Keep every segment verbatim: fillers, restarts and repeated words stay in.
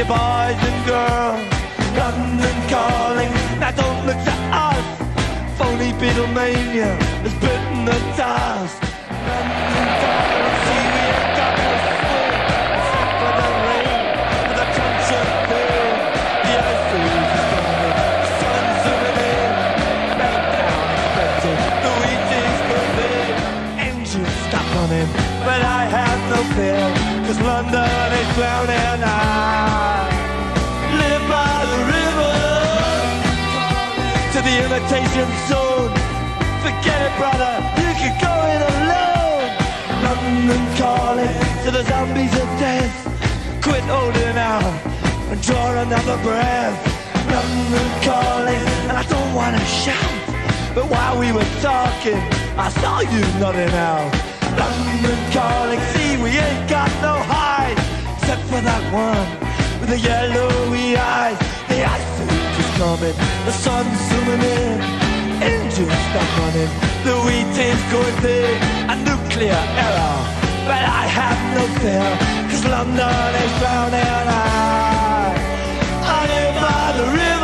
you boys and girls. London calling, now don't look to us. Phony Beatlemania has bitten the dust. London calling, see we ain't got no swing except for the rain and the concert thing. The ice is coming, the sun's zooming in. Meltdown expected, the wheat is moving. Engines stop running, but I have no fear, 'cause London is drowning. I live by the river to the imitation zone. Forget it, brother, you can go it alone. London calling to the zombies of death. Quit holding out and draw another breath. London calling, and I don't want to shout, but while we were talking, I saw you nodding out. London calling, see we ain't got no hide, except for that one with the yellowy eyes. The ice age is coming, the sun's zooming in. Engines stop running, the wheat is going big. A nuclear error, but I have no fear, 'cause London is drowning. I, I live by the river.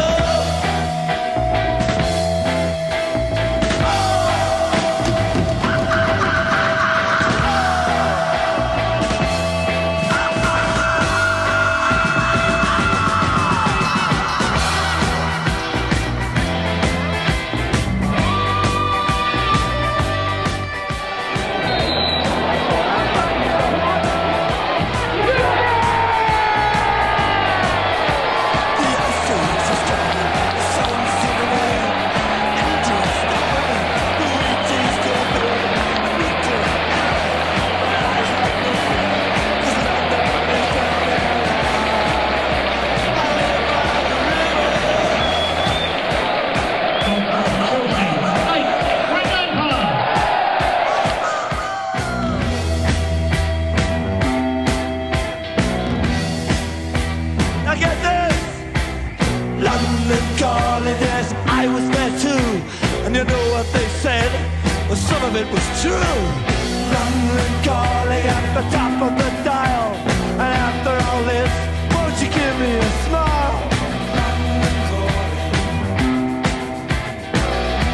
London calling, yes, I was there too. And you know what they said? Well, some of it was true. London calling at the top of the dial. And after all this, won't you give me a smile? London calling.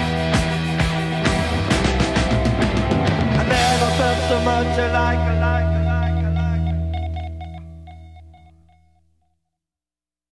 I never felt so much like, like